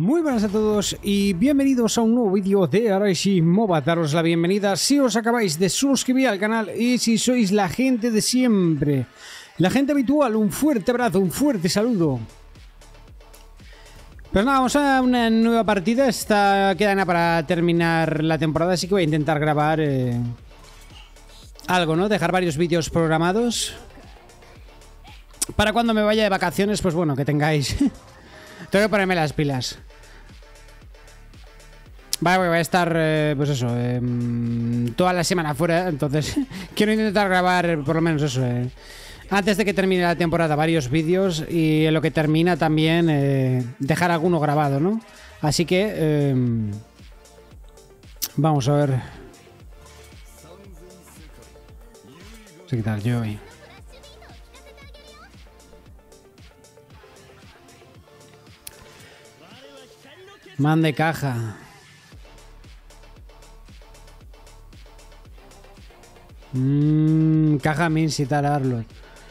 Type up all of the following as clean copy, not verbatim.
Muy buenas a todos y bienvenidos a un nuevo vídeo de Arashi MOBA. Daros la bienvenida si os acabáis de suscribir al canal y si sois la gente de siempre, la gente habitual. Un fuerte abrazo, un fuerte saludo. Pues nada, vamos a una nueva partida. Esta queda para terminar la temporada, así que voy a intentar grabar algo, ¿no? Dejar varios vídeos programados para cuando me vaya de vacaciones, pues bueno, que tengáis. Tengo que ponerme las pilas. Vale, voy a estar, pues eso, toda la semana fuera, entonces quiero intentar grabar por lo menos eso, antes de que termine la temporada, varios vídeos y en lo que termina también dejar alguno grabado, ¿no? Así que vamos a ver. ¿Qué tal yo hoy? Man de caja. Caja Mins y tal, Arlot.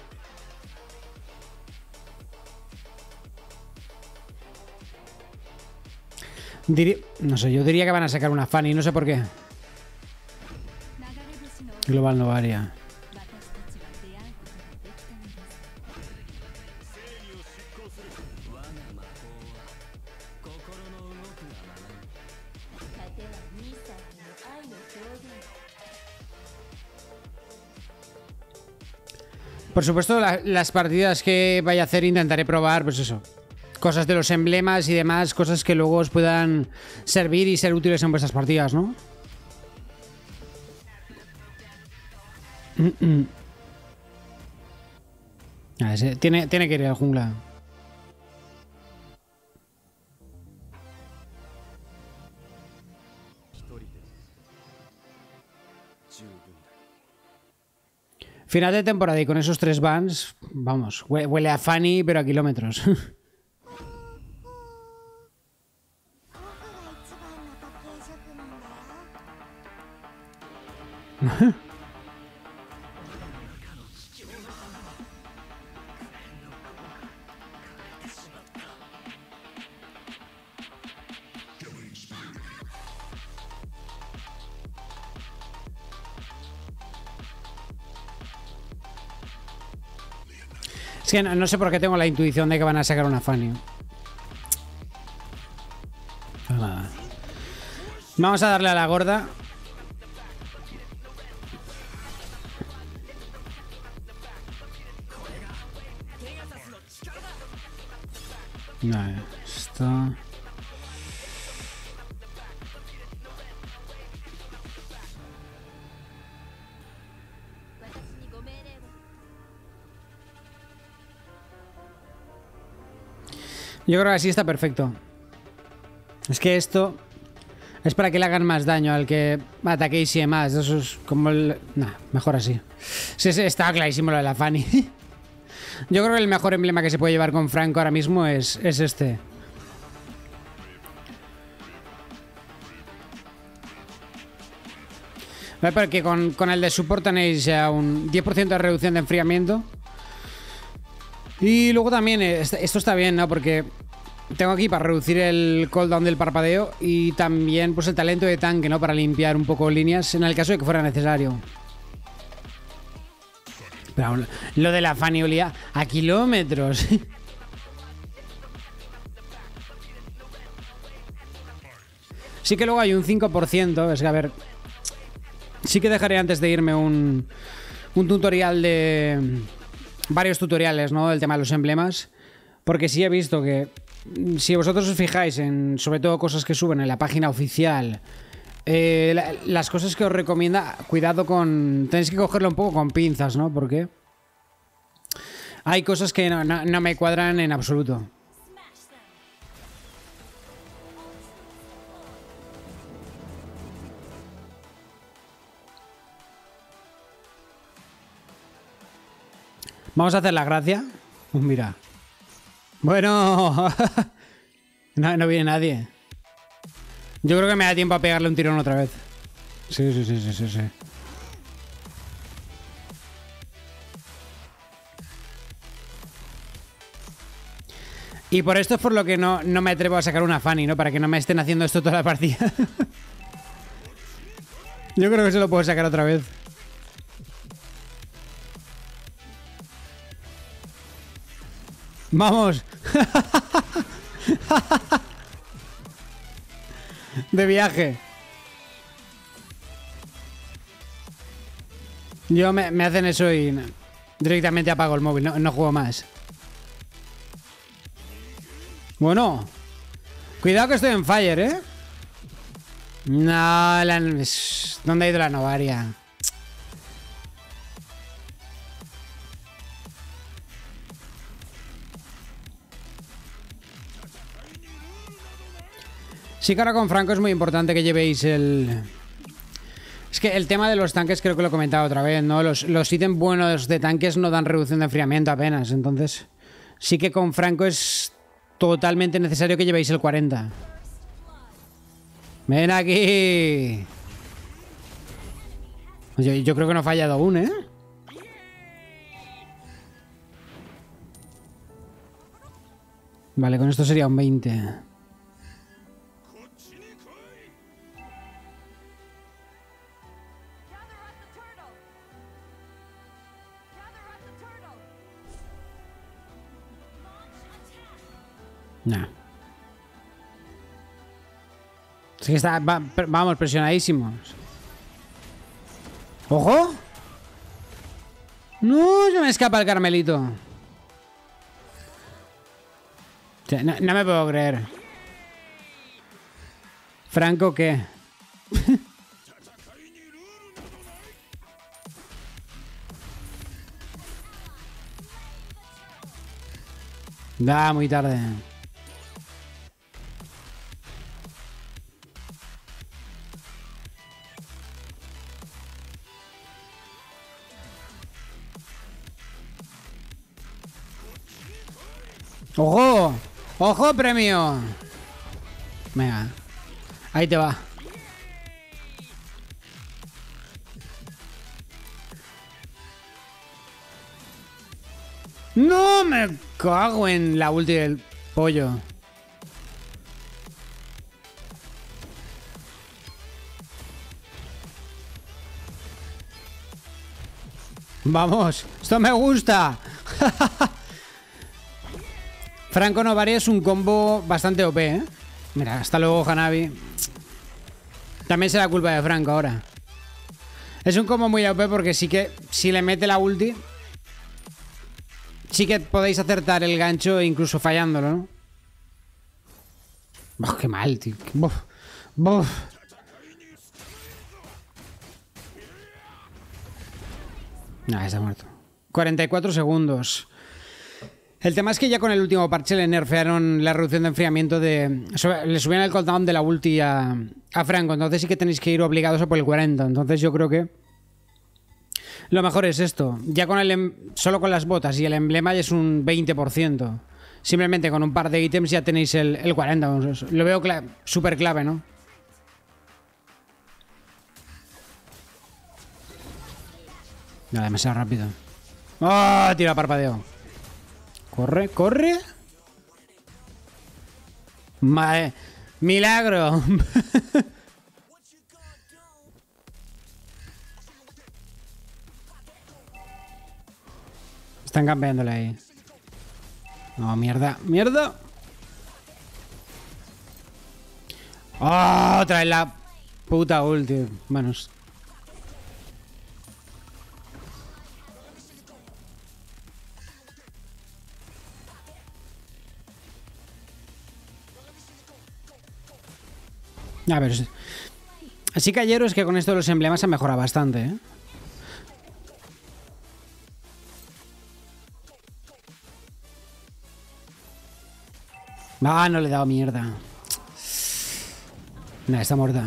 No sé, yo diría que van a sacar una Fanny, no sé por qué. Global Novaria. Por supuesto, las partidas que vaya a hacer intentaré probar, pues eso, cosas de los emblemas y demás, cosas que luego os puedan servir y ser útiles en vuestras partidas, ¿no? Tiene que ir al jungla. Final de temporada y con esos 3 bans, vamos, huele a Fanny, pero a kilómetros. Es que no sé por qué tengo la intuición de que van a sacar una Fanny. Vamos a darle a la gorda. Vale, esto. Yo creo que así está perfecto. Es que esto es para que le hagan más daño al que ataquéis y demás. Eso es como el... Nah, mejor así. Sí, está clarísimo lo de la Fanny. Yo creo que el mejor emblema que se puede llevar con Franco ahora mismo es este. Vale, porque con el de support tenéis ya un 10% de reducción de enfriamiento. Y luego también, esto está bien, ¿no? Porque tengo aquí para reducir el cooldown del parpadeo y también pues el talento de tanque, ¿no? Para limpiar un poco líneas en el caso de que fuera necesario. Pero lo de la Fanny olía a kilómetros. Sí que luego hay un 5%, es que a ver... Sí que dejaré antes de irme un tutorial de... Varios tutoriales, ¿no? Del tema de los emblemas. Porque sí he visto que si vosotros os fijáis en, sobre todo, cosas que suben en la página oficial, las cosas que os recomienda, cuidado con... Tenéis que cogerlo un poco con pinzas, ¿no? Porque hay cosas que no me cuadran en absoluto. Vamos a hacer la gracia. Mira. Bueno. No viene nadie. Yo creo que me da tiempo a pegarle un tirón otra vez. Sí. Y por esto es por lo que no me atrevo a sacar una Fanny, ¿no? Para que no me estén haciendo esto toda la partida. Yo creo que se lo puedo sacar otra vez. ¡Vamos! De viaje. Yo me hacen eso y directamente apago el móvil, no juego más. Bueno. Cuidado que estoy en fire, ¿eh? No, ¿dónde ha ido la Novaria? Sí que ahora con Franco es muy importante que llevéis el... Es que el tema de los tanques creo que lo he comentado otra vez, ¿no? Los ítems buenos de tanques no dan reducción de enfriamiento apenas, entonces sí que con Franco es totalmente necesario que llevéis el 40. ¡Ven aquí! Yo creo que no he fallado aún, ¿eh? Vale, con esto sería un 20. Nah. Es que está... vamos, presionadísimos. ¡Ojo! ¡No! Se me escapa el Carmelito. No me puedo creer. ¿Franco qué? Da, muy tarde. ¡Ojo! ¡Ojo, premio! Venga. Ahí te va. ¡No! Me cago en la ulti del pollo. ¡Vamos! ¡Esto me gusta! Franco Novaria es un combo bastante OP, ¿eh? Mira, hasta luego, Hanabi. También será culpa de Franco ahora. Es un combo muy OP porque sí que si le mete la ulti, sí que podéis acertar el gancho incluso fallándolo, ¿no? Oh, qué mal, tío. Buf. Buf. Nah, está muerto. 44 segundos. El tema es que ya con el último parche le nerfearon la reducción de enfriamiento de... Le subían el cooldown de la ulti a Franco, entonces sí que tenéis que ir obligados a por el 40. Entonces yo creo que lo mejor es esto. Ya con solo con las botas y el emblema ya es un 20%. Simplemente con un par de ítems ya tenéis el 40. Lo veo súper clave, ¿no? No, demasiado rápido. ¡Oh! Tira parpadeo. Corre, corre. Madre. Milagro. Están campeándole ahí. No, mierda. ¡Mierda! ¡Oh! Otra vez la puta ulti. Bueno. A ver, así que ayer es que con esto de los emblemas ha mejorado bastante, ¿eh? Ah, no le he dado mierda. Nah, está muerta.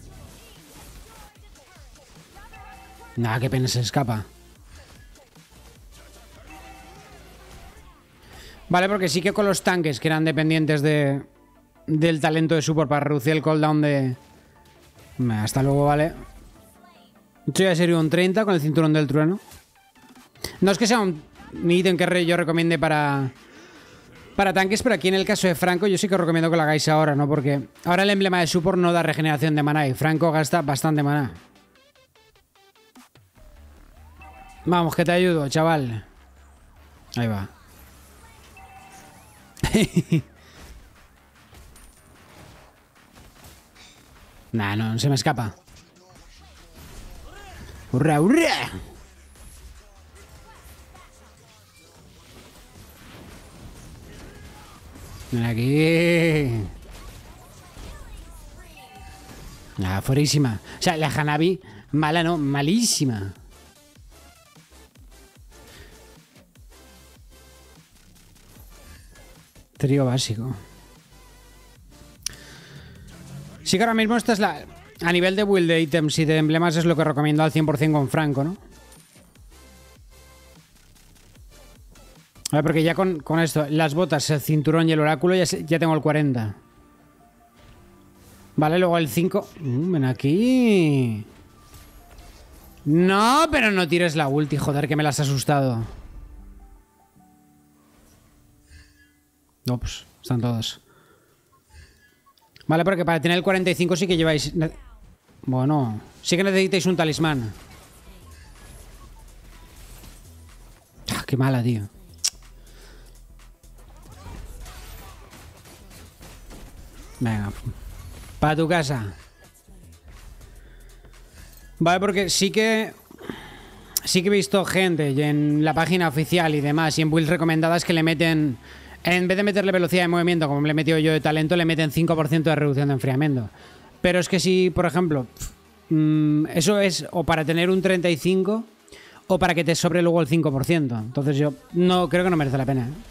Nah, qué pena, se escapa. Vale, porque sí que con los tanques que eran dependientes del talento de support para reducir el cooldown de... Hasta luego, vale. Esto ya sería un 30 con el cinturón del trueno. No es que sea un ítem que yo recomiende para para tanques, pero aquí en el caso de Franco yo sí que os recomiendo que lo hagáis ahora, ¿no? Porque ahora el emblema de support no da regeneración de maná y Franco gasta bastante maná. Vamos, que te ayudo, chaval. Ahí va. Nah, no se me escapa. ¡Hurra, hurra! Ven aquí. Ah, fuerísima. O sea, la Hanabi, mala no, malísima. Trío básico. Sí que ahora mismo esta es la... A nivel de build de ítems y de emblemas es lo que recomiendo al 100% con Franco, ¿no? A ver, porque ya con esto, las botas, el cinturón y el oráculo ya tengo el 40. Vale, luego el 5. Ven aquí. No, pero no tires la ulti, joder, que me la has asustado. Ups, están todos. Vale, porque para tener el 45 sí que lleváis... Bueno, sí que necesitáis un talismán. Ah, qué mala, tío. Venga, para tu casa. Vale, porque sí que he visto gente y en la página oficial y demás y en builds recomendadas que le meten, en vez de meterle velocidad de movimiento como le he metido yo de talento, le meten 5% de reducción de enfriamiento. Pero es que si, por ejemplo, eso es o para tener un 35 o para que te sobre luego el 5%. Entonces yo no creo que no merece la pena, ¿eh?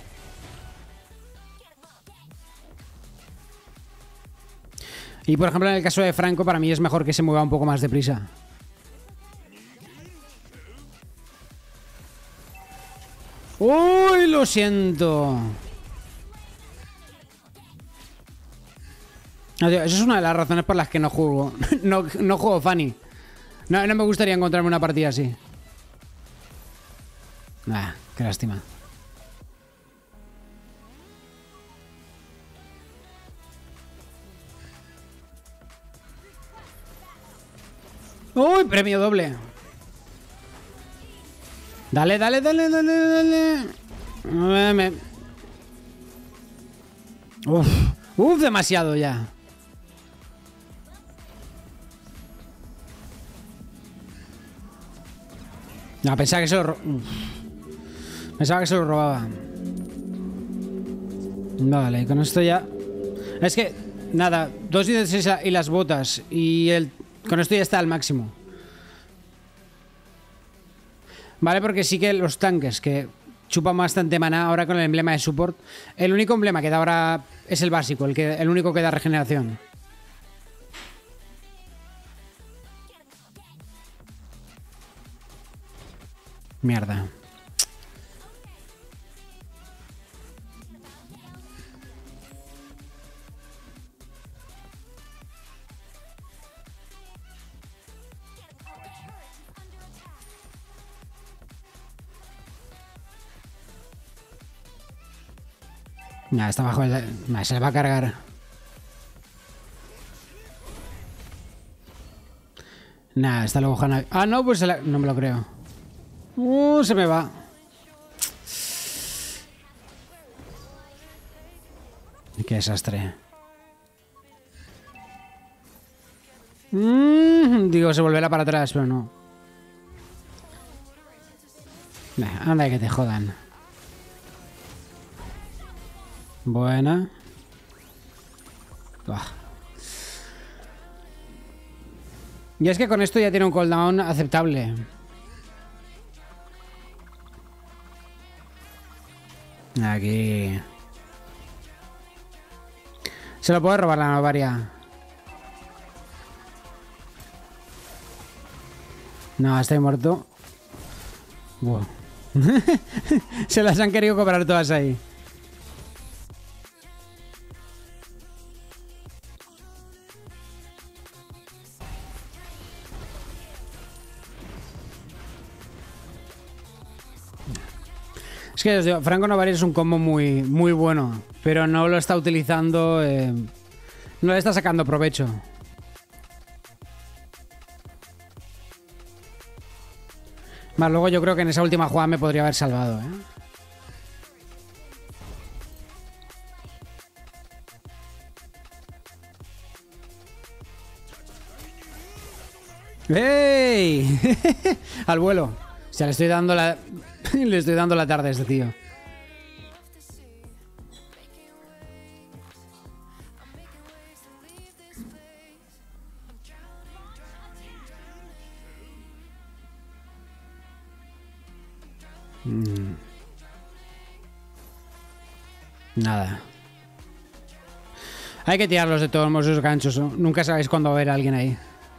Y por ejemplo en el caso de Franco para mí es mejor que se mueva un poco más deprisa. ¡Uy! Lo siento. No, tío, eso es una de las razones por las que no juego. no juego Fanny. No me gustaría encontrarme una partida así. Ah, qué lástima. ¡Uy! Premio doble. Dale, dale, dale, dale, dale. Uf, demasiado ya. No, pensaba que se lo pensaba que se lo robaba. Vale, y con esto ya... Es que, nada, 2 y las botas y el... Con esto ya está al máximo. Vale, porque sí que los tanques que chupan bastante maná ahora con el emblema de support. El único emblema que da ahora es el básico, el único que da regeneración. Mierda. Nah, está bajo el... Nah, se le va a cargar. Nah, está luego Hanabi. Ah, no, pues no me lo creo. Se me va. Qué desastre. Digo, se volverá para atrás, pero no. Nah, anda que te jodan. Buena. Buah. Y es que con esto ya tiene un cooldown aceptable. Aquí. Se lo puede robar la Novaria. No, estoy muerto. Wow. Se las han querido cobrar todas ahí. Es que os digo, Franco Novari es un combo muy, muy bueno, pero no lo está utilizando, no le está sacando provecho. Más luego yo creo que en esa última jugada me podría haber salvado, ¡Ey! Al vuelo. O sea, le estoy dando la... le estoy dando la tarde a este tío. Nada. Hay que tirarlos de todos modos esos ganchos, ¿no? Nunca sabéis cuándo va a haber alguien ahí.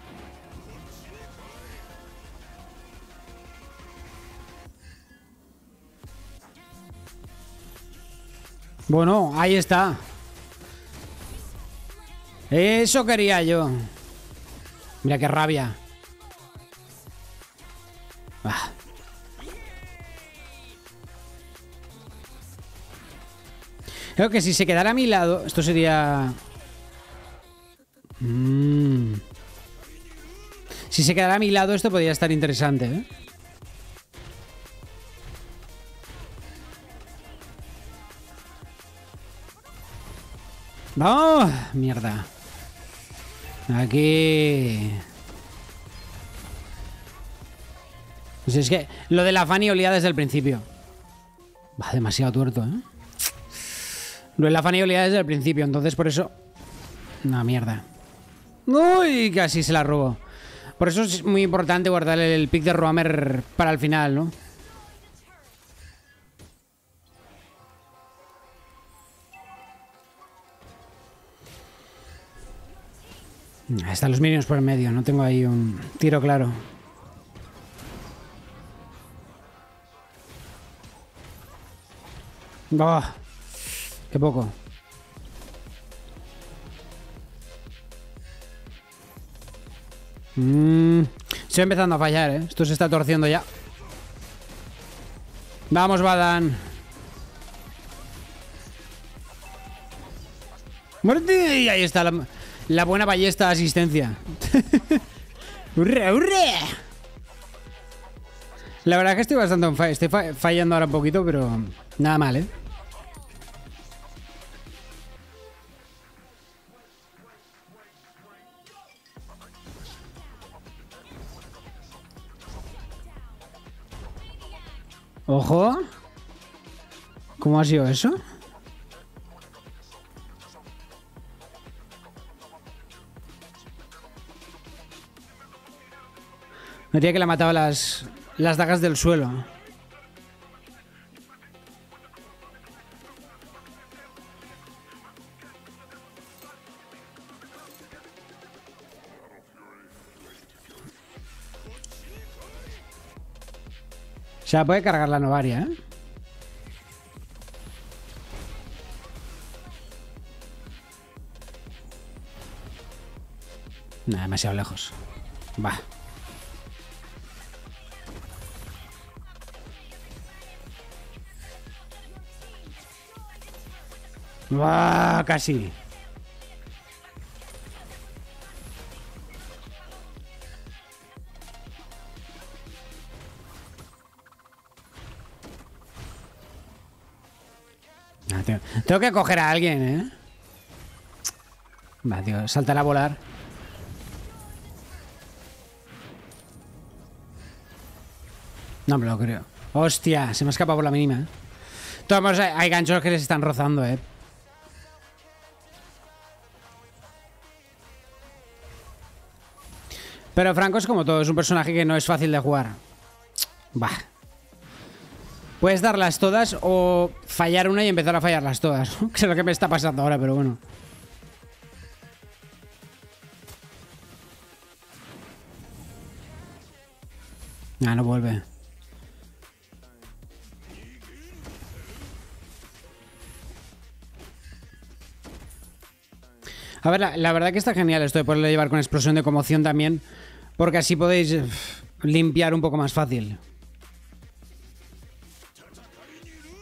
Bueno, ahí está. Eso quería yo. Mira qué rabia. Ah. Creo que si se quedara a mi lado, esto sería... Si se quedara a mi lado, esto podría estar interesante, ¿eh? ¡Oh! Mierda. Aquí... Pues es que lo de la Fanny olía desde el principio. Va demasiado tuerto, ¿eh? Lo de la Fanny olía desde el principio, entonces por eso... Una mierda. ¡Uy! Casi se la robo. Por eso es muy importante guardar el pick de Roamer para el final, ¿no? Están los minions por el medio, no tengo ahí un tiro claro. ¡Oh! ¡Qué poco! Estoy empezando a fallar, ¿eh? Esto se está torciendo ya. Vamos, Badan. ¡Muerte! Y ahí está la buena ballesta de asistencia. ¡Hurra, hurra! La verdad es que estoy bastante on fire. Estoy fallando ahora un poquito, pero nada mal, ¿eh? ¡Ojo! ¿Cómo ha sido eso? Me diría que le ha matado las dagas del suelo. O sea, puede cargar la Novaria, ¿eh? Nah, demasiado lejos. Va. ¡Buah! Casi. Ah, tengo que coger a alguien, ¿eh? Va, tío, saltar a volar. No me lo creo. Hostia, se me ha escapado por la mínima, ¿eh? Todos hay ganchos que les están rozando, ¿eh? Pero Franco es como todo, es un personaje que no es fácil de jugar. Bah. Puedes darlas todas o fallar una y empezar a fallarlas todas. Que es lo que me está pasando ahora, pero bueno. Ah, no vuelve. A ver, la verdad que está genial esto de poderlo llevar con explosión de conmoción también, porque así podéis limpiar un poco más fácil.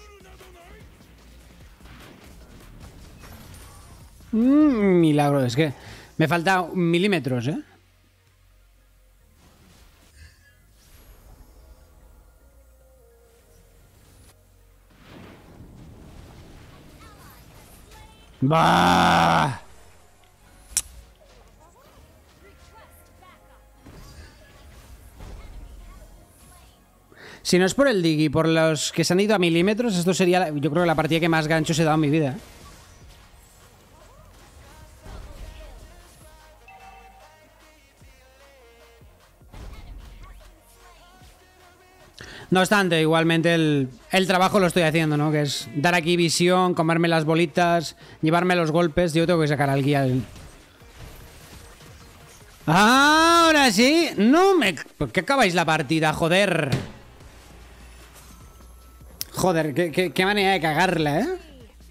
Milagro, es que me falta milímetros, ¿eh? ¡Bah! Si no es por el dig y por los que se han ido a milímetros, esto sería, yo creo, que la partida que más ganchos he dado en mi vida. No obstante, igualmente el trabajo lo estoy haciendo, ¿no? Que es dar aquí visión, comerme las bolitas, llevarme los golpes. Yo tengo que sacar al guía. Ahora sí. No me... ¿Por qué acabáis la partida? Joder. Joder, qué manera de cagarla, ¿eh?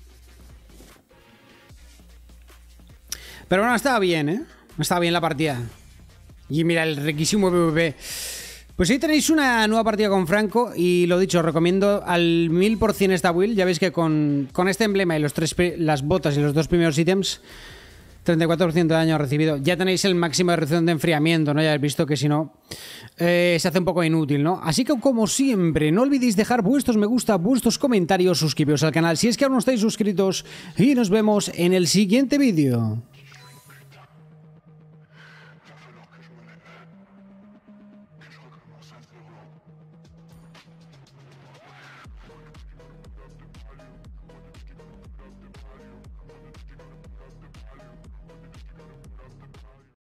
Pero bueno, estaba bien, ¿eh? Estaba bien la partida. Y mira, el riquísimo PvP. Pues ahí tenéis una nueva partida con Franco. Y lo dicho, os recomiendo al 1000% esta build. Ya veis que con este emblema y las botas y los dos primeros ítems, 34% de daño recibido. Ya tenéis el máximo de reducción de enfriamiento, ¿no? Ya habéis visto que si no, se hace un poco inútil, ¿no? Así que, como siempre, no olvidéis dejar vuestros me gusta, vuestros comentarios, suscribiros al canal si es que aún no estáis suscritos. Y nos vemos en el siguiente vídeo.